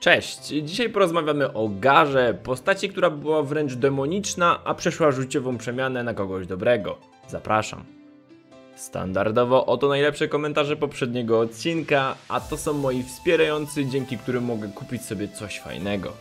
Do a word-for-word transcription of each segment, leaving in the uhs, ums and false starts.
Cześć, dzisiaj porozmawiamy o Garze, postaci, która była wręcz demoniczna, a przeszła życiową przemianę na kogoś dobrego. Zapraszam. Standardowo oto najlepsze komentarze poprzedniego odcinka, a to są moi wspierający, dzięki którym mogę kupić sobie coś fajnego.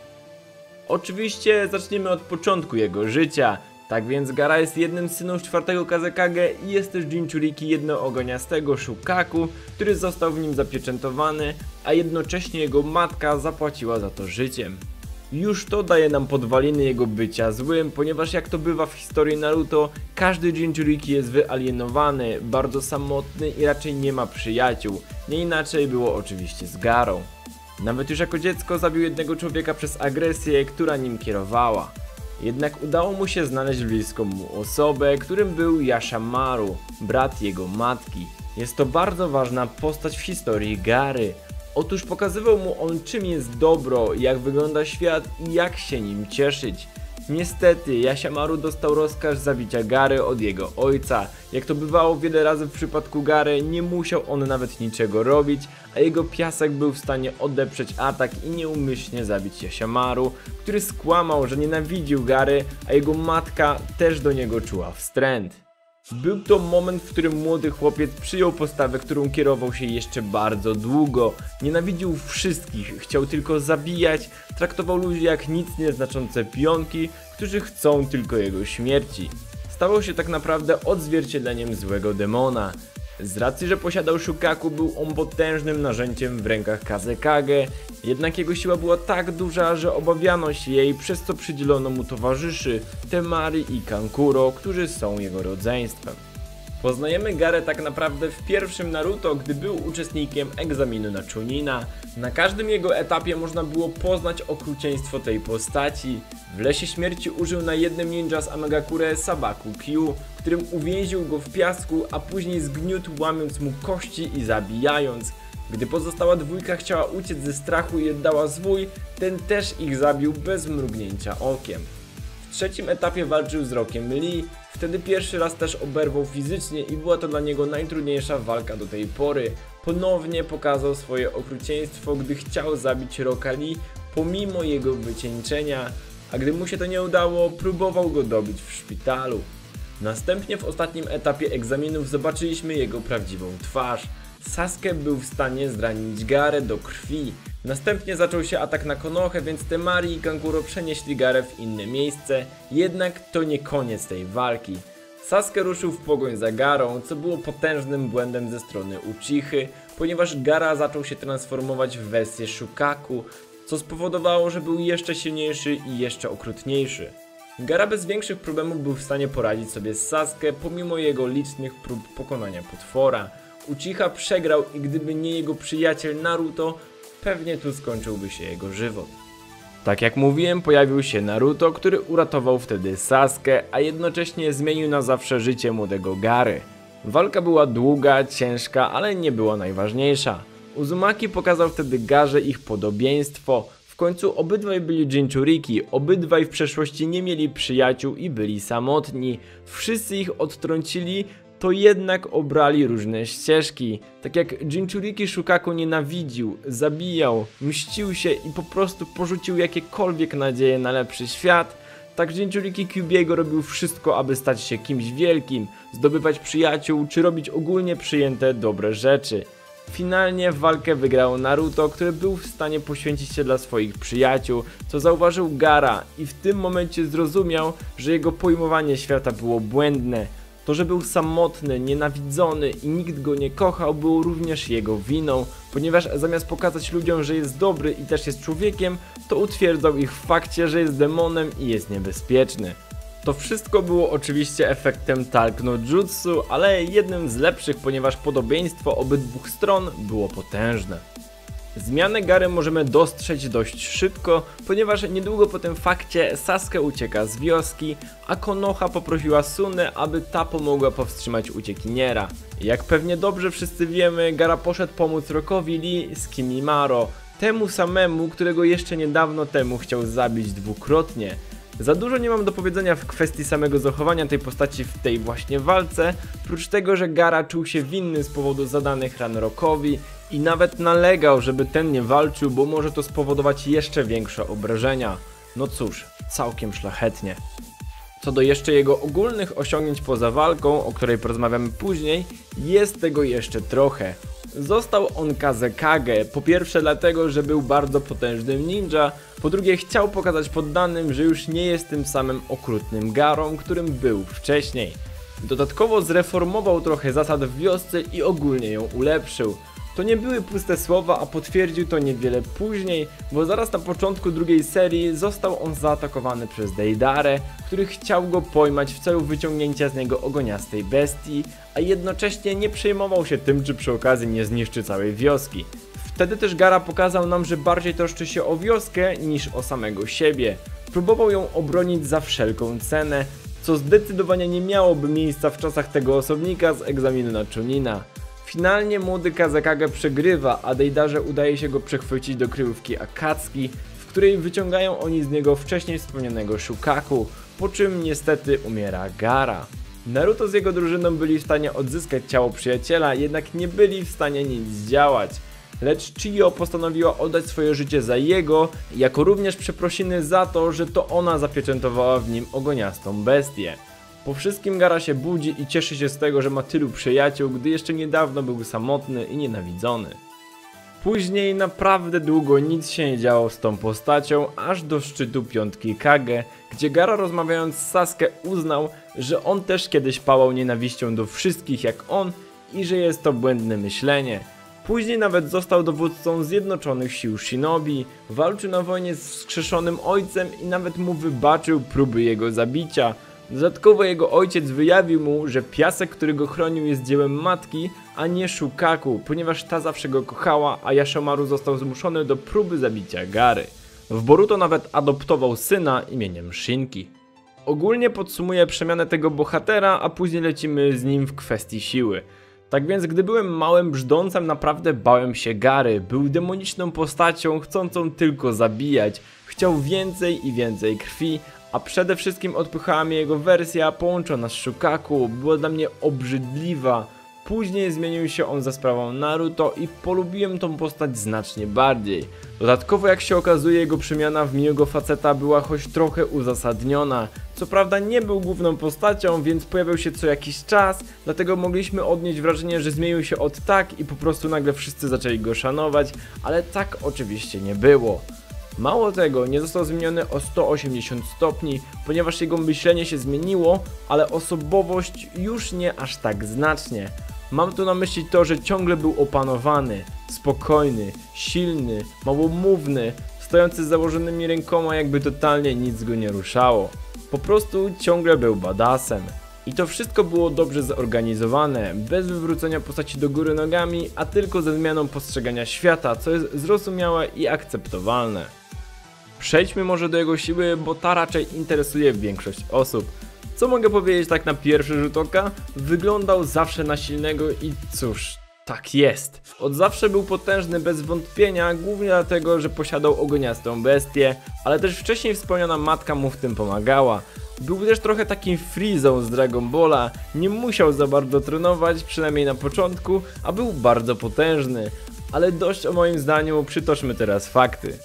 Oczywiście zaczniemy od początku jego życia. Tak więc Gara jest jednym z synów czwartego Kazekage i jest też Jinchuriki jednoogoniastego Shukaku, który został w nim zapieczętowany, a jednocześnie jego matka zapłaciła za to życiem. Już to daje nam podwaliny jego bycia złym, ponieważ jak to bywa w historii Naruto, każdy Jinchuriki jest wyalienowany, bardzo samotny i raczej nie ma przyjaciół. Nie inaczej było oczywiście z Garą. Nawet już jako dziecko zabił jednego człowieka przez agresję, która nim kierowała. Jednak udało mu się znaleźć bliską mu osobę, którym był Yashamaru, brat jego matki. Jest to bardzo ważna postać w historii Gary. Otóż pokazywał mu on, czym jest dobro, jak wygląda świat i jak się nim cieszyć. Niestety Yashamaru dostał rozkaz zabicia Gary od jego ojca. Jak to bywało wiele razy w przypadku Gary, nie musiał on nawet niczego robić, a jego piasek był w stanie odeprzeć atak i nieumyślnie zabić Yashamaru, który skłamał, że nienawidził Gary, a jego matka też do niego czuła wstręt. Był to moment, w którym młody chłopiec przyjął postawę, którą kierował się jeszcze bardzo długo. Nienawidził wszystkich, chciał tylko zabijać, traktował ludzi jak nic nieznaczące pionki, którzy chcą tylko jego śmierci. Stawał się tak naprawdę odzwierciedleniem złego demona. Z racji, że posiadał Shukaku, był on potężnym narzędziem w rękach Kazekage, jednak jego siła była tak duża, że obawiano się jej, przez co przydzielono mu towarzyszy Temari i Kankuro, którzy są jego rodzeństwem. Poznajemy Garę tak naprawdę w pierwszym Naruto, gdy był uczestnikiem egzaminu na Chunina. Na każdym jego etapie można było poznać okrucieństwo tej postaci. W Lesie Śmierci użył na jednym ninja z Amagakure Sabaku Q, którym uwięził go w piasku, a później zgniótł, łamiąc mu kości i zabijając. Gdy pozostała dwójka chciała uciec ze strachu i oddała zwój, ten też ich zabił bez mrugnięcia okiem. W trzecim etapie walczył z Rockiem Lee, wtedy pierwszy raz też oberwał fizycznie i była to dla niego najtrudniejsza walka do tej pory. Ponownie pokazał swoje okrucieństwo, gdy chciał zabić Rocka Lee pomimo jego wycieńczenia, a gdy mu się to nie udało, próbował go dobić w szpitalu. Następnie w ostatnim etapie egzaminów zobaczyliśmy jego prawdziwą twarz. Sasuke był w stanie zranić Garę do krwi. Następnie zaczął się atak na Konohę, więc Temari i Kankuro przenieśli Garę w inne miejsce, jednak to nie koniec tej walki. Sasuke ruszył w pogoń za Garą, co było potężnym błędem ze strony Uchichy, ponieważ Gara zaczął się transformować w wersję Shukaku, co spowodowało, że był jeszcze silniejszy i jeszcze okrutniejszy. Gara bez większych problemów był w stanie poradzić sobie z Sasuke pomimo jego licznych prób pokonania potwora. Uchiha przegrał i gdyby nie jego przyjaciel Naruto, pewnie tu skończyłby się jego żywot. Tak jak mówiłem, pojawił się Naruto, który uratował wtedy Sasuke, a jednocześnie zmienił na zawsze życie młodego Gary. Walka była długa, ciężka, ale nie była najważniejsza. Uzumaki pokazał wtedy Garze ich podobieństwo. W końcu obydwaj byli Jinchuriki, obydwaj w przeszłości nie mieli przyjaciół i byli samotni. Wszyscy ich odtrącili, to jednak obrali różne ścieżki. Tak jak Jinchuriki Shukaku nienawidził, zabijał, mścił się i po prostu porzucił jakiekolwiek nadzieje na lepszy świat, tak Jinchuriki Kyuubiego robił wszystko, aby stać się kimś wielkim, zdobywać przyjaciół czy robić ogólnie przyjęte dobre rzeczy. Finalnie walkę wygrał Naruto, który był w stanie poświęcić się dla swoich przyjaciół, co zauważył Gara i w tym momencie zrozumiał, że jego pojmowanie świata było błędne. To, że był samotny, nienawidzony i nikt go nie kochał, było również jego winą, ponieważ zamiast pokazać ludziom, że jest dobry i też jest człowiekiem, to utwierdzał ich w fakcie, że jest demonem i jest niebezpieczny. To wszystko było oczywiście efektem Talk no Jutsu, ale jednym z lepszych, ponieważ podobieństwo obydwu stron było potężne. Zmianę Gary możemy dostrzec dość szybko, ponieważ niedługo po tym fakcie Sasuke ucieka z wioski, a Konoha poprosiła Sunę, aby ta pomogła powstrzymać uciekiniera. Jak pewnie dobrze wszyscy wiemy, Gara poszedł pomóc Rockowi Lee z Kimimaro, temu samemu, którego jeszcze niedawno temu chciał zabić dwukrotnie. Za dużo nie mam do powiedzenia w kwestii samego zachowania tej postaci w tej właśnie walce, prócz tego, że Gaara czuł się winny z powodu zadanych ran Rockowi i nawet nalegał, żeby ten nie walczył, bo może to spowodować jeszcze większe obrażenia. No cóż, całkiem szlachetnie. Co do jeszcze jego ogólnych osiągnięć poza walką, o której porozmawiamy później, jest tego jeszcze trochę. Został on Kazekage, po pierwsze dlatego, że był bardzo potężnym ninja, po drugie chciał pokazać poddanym, że już nie jest tym samym okrutnym Gaarą, którym był wcześniej. Dodatkowo zreformował trochę zasad w wiosce i ogólnie ją ulepszył. To nie były puste słowa, a potwierdził to niewiele później, bo zaraz na początku drugiej serii został on zaatakowany przez Deidarę, który chciał go pojmać w celu wyciągnięcia z niego ogoniastej bestii, a jednocześnie nie przejmował się tym, czy przy okazji nie zniszczy całej wioski. Wtedy też Gaara pokazał nam, że bardziej troszczy się o wioskę niż o samego siebie. Próbował ją obronić za wszelką cenę, co zdecydowanie nie miałoby miejsca w czasach tego osobnika z egzaminu na Chunina. Finalnie młody Kazekage przegrywa, a Deidarze udaje się go przechwycić do kryjówki Akatsuki, w której wyciągają oni z niego wcześniej wspomnianego Shukaku, po czym niestety umiera Gaara. Naruto z jego drużyną byli w stanie odzyskać ciało przyjaciela, jednak nie byli w stanie nic zdziałać. Lecz Chiyo postanowiła oddać swoje życie za jego, jako również przeprosiny za to, że to ona zapieczętowała w nim ogoniastą bestię. Po wszystkim Gaara się budzi i cieszy się z tego, że ma tylu przyjaciół, gdy jeszcze niedawno był samotny i nienawidzony. Później naprawdę długo nic się nie działo z tą postacią, aż do szczytu piątki Kage, gdzie Gaara rozmawiając z Sasuke uznał, że on też kiedyś pałał nienawiścią do wszystkich jak on i że jest to błędne myślenie. Później nawet został dowódcą Zjednoczonych Sił Shinobi, walczył na wojnie z wskrzeszonym ojcem i nawet mu wybaczył próby jego zabicia. Dodatkowo jego ojciec wyjawił mu, że piasek, który go chronił, jest dziełem matki, a nie Shukaku, ponieważ ta zawsze go kochała, a Yashomaru został zmuszony do próby zabicia Gaary. W Boruto nawet adoptował syna imieniem Shinki. Ogólnie podsumuję przemianę tego bohatera, a później lecimy z nim w kwestii siły. Tak więc gdy byłem małym brzdącem, naprawdę bałem się Gaary. Był demoniczną postacią, chcącą tylko zabijać. Chciał więcej i więcej krwi, a przede wszystkim odpychała mnie jego wersja połączona z Shukaku. Była dla mnie obrzydliwa. Później zmienił się on za sprawą Naruto i polubiłem tą postać znacznie bardziej. Dodatkowo, jak się okazuje, jego przemiana w miłego faceta była choć trochę uzasadniona. Co prawda nie był główną postacią, więc pojawiał się co jakiś czas, dlatego mogliśmy odnieść wrażenie, że zmienił się od tak i po prostu nagle wszyscy zaczęli go szanować, ale tak oczywiście nie było. Mało tego, nie został zmieniony o sto osiemdziesiąt stopni, ponieważ jego myślenie się zmieniło, ale osobowość już nie aż tak znacznie. Mam tu na myśli to, że ciągle był opanowany, spokojny, silny, małomówny, stojący z założonymi rękoma, jakby totalnie nic go nie ruszało. Po prostu ciągle był badassem. I to wszystko było dobrze zorganizowane, bez wywrócenia postaci do góry nogami, a tylko ze zmianą postrzegania świata, co jest zrozumiałe i akceptowalne. Przejdźmy może do jego siły, bo ta raczej interesuje większość osób. Co mogę powiedzieć tak na pierwszy rzut oka? Wyglądał zawsze na silnego i cóż, tak jest. Od zawsze był potężny bez wątpienia, głównie dlatego, że posiadał ogoniastą bestię, ale też wcześniej wspomniana matka mu w tym pomagała. Był też trochę takim Freezą z Dragon Balla, nie musiał za bardzo trenować, przynajmniej na początku, a był bardzo potężny. Ale dość o moim zdaniu, przytoczmy teraz fakty.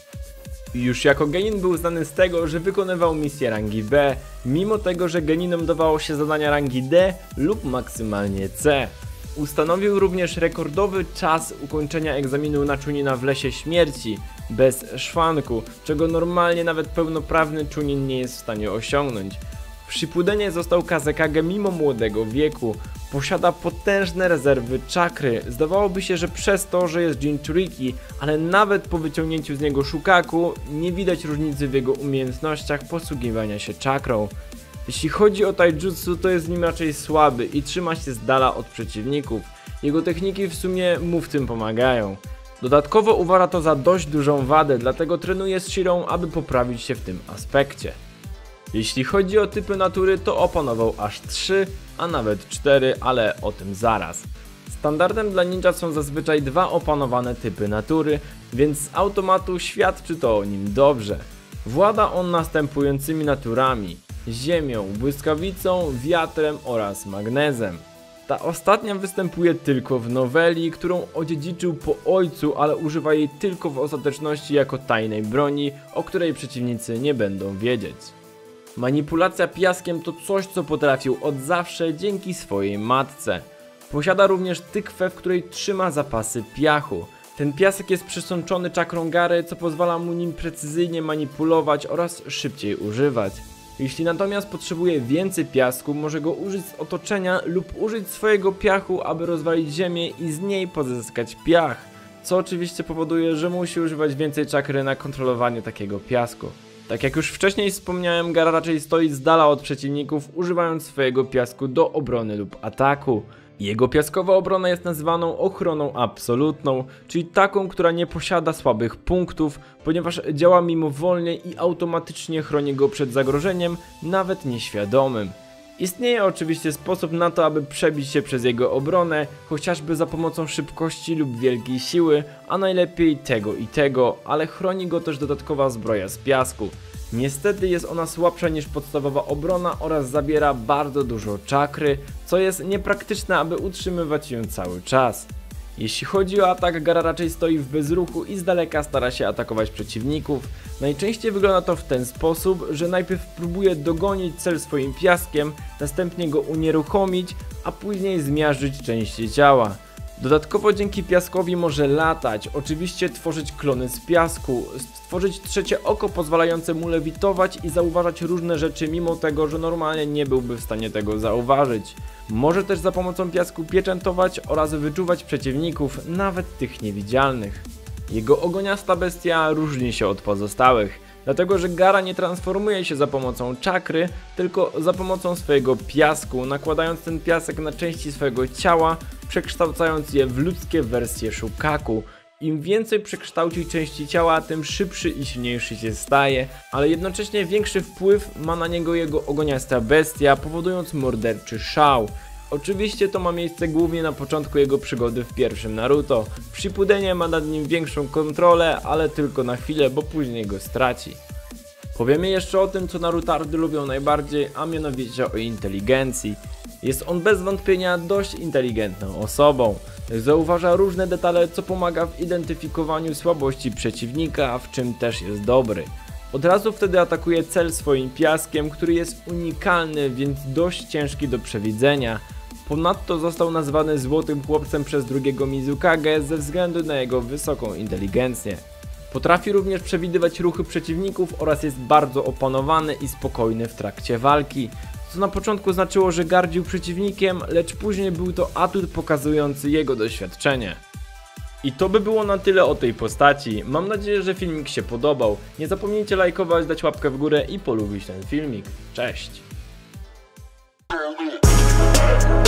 Już jako genin był znany z tego, że wykonywał misje rangi B, mimo tego, że geninom dawało się zadania rangi D lub maksymalnie C. Ustanowił również rekordowy czas ukończenia egzaminu na Chunina w Lesie Śmierci, bez szwanku, czego normalnie nawet pełnoprawny Chunin nie jest w stanie osiągnąć. W Shippudenie został Kazekage mimo młodego wieku. Posiada potężne rezerwy czakry. Zdawałoby się, że przez to, że jest Jinchuriki, ale nawet po wyciągnięciu z niego Shukaku nie widać różnicy w jego umiejętnościach posługiwania się czakrą. Jeśli chodzi o taijutsu, to jest nim raczej słaby i trzyma się z dala od przeciwników. Jego techniki w sumie mu w tym pomagają. Dodatkowo uważa to za dość dużą wadę, dlatego trenuje z Shirą, aby poprawić się w tym aspekcie. Jeśli chodzi o typy natury, to opanował aż trzy, a nawet cztery, ale o tym zaraz. Standardem dla ninja są zazwyczaj dwa opanowane typy natury, więc z automatu świadczy to o nim dobrze. Włada on następującymi naturami: ziemią, błyskawicą, wiatrem oraz magnezem. Ta ostatnia występuje tylko w noweli, którą odziedziczył po ojcu, ale używa jej tylko w ostateczności jako tajnej broni, o której przeciwnicy nie będą wiedzieć. Manipulacja piaskiem to coś, co potrafił od zawsze dzięki swojej matce. Posiada również tykwę, w której trzyma zapasy piachu. Ten piasek jest przesączony czakrą Gary, co pozwala mu nim precyzyjnie manipulować oraz szybciej używać. Jeśli natomiast potrzebuje więcej piasku, może go użyć z otoczenia lub użyć swojego piachu, aby rozwalić ziemię i z niej pozyskać piach, co oczywiście powoduje, że musi używać więcej czakry na kontrolowanie takiego piasku. Tak jak już wcześniej wspomniałem, Gara raczej stoi z dala od przeciwników, używając swojego piasku do obrony lub ataku. Jego piaskowa obrona jest nazywaną ochroną absolutną, czyli taką, która nie posiada słabych punktów, ponieważ działa mimowolnie i automatycznie chroni go przed zagrożeniem, nawet nieświadomym. Istnieje oczywiście sposób na to, aby przebić się przez jego obronę, chociażby za pomocą szybkości lub wielkiej siły, a najlepiej tego i tego, ale chroni go też dodatkowa zbroja z piasku. Niestety jest ona słabsza niż podstawowa obrona oraz zabiera bardzo dużo czakry, co jest niepraktyczne, aby utrzymywać ją cały czas. Jeśli chodzi o atak, Gara raczej stoi w bezruchu i z daleka stara się atakować przeciwników. Najczęściej wygląda to w ten sposób, że najpierw próbuje dogonić cel swoim piaskiem, następnie go unieruchomić, a później zmiażdżyć części ciała. Dodatkowo dzięki piaskowi może latać, oczywiście tworzyć klony z piasku, stworzyć trzecie oko pozwalające mu lewitować i zauważać różne rzeczy, mimo tego, że normalnie nie byłby w stanie tego zauważyć. Może też za pomocą piasku pieczętować oraz wyczuwać przeciwników, nawet tych niewidzialnych. Jego ogoniasta bestia różni się od pozostałych, dlatego że Gara nie transformuje się za pomocą czakry, tylko za pomocą swojego piasku, nakładając ten piasek na części swojego ciała, przekształcając je w ludzkie wersje Shukaku. Im więcej przekształci części ciała, tym szybszy i silniejszy się staje, ale jednocześnie większy wpływ ma na niego jego ogoniasta bestia, powodując morderczy szał. Oczywiście to ma miejsce głównie na początku jego przygody w pierwszym Naruto. W Shippudenie ma nad nim większą kontrolę, ale tylko na chwilę, bo później go straci. Powiemy jeszcze o tym, co Narutardy lubią najbardziej, a mianowicie o inteligencji. Jest on bez wątpienia dość inteligentną osobą. Zauważa różne detale, co pomaga w identyfikowaniu słabości przeciwnika, w czym też jest dobry. Od razu wtedy atakuje cel swoim piaskiem, który jest unikalny, więc dość ciężki do przewidzenia. Ponadto został nazwany złotym chłopcem przez drugiego Mizukage ze względu na jego wysoką inteligencję. Potrafi również przewidywać ruchy przeciwników oraz jest bardzo opanowany i spokojny w trakcie walki, co na początku znaczyło, że gardził przeciwnikiem, lecz później był to atut pokazujący jego doświadczenie. I to by było na tyle o tej postaci. Mam nadzieję, że filmik się podobał. Nie zapomnijcie lajkować, dać łapkę w górę i polubić ten filmik. Cześć!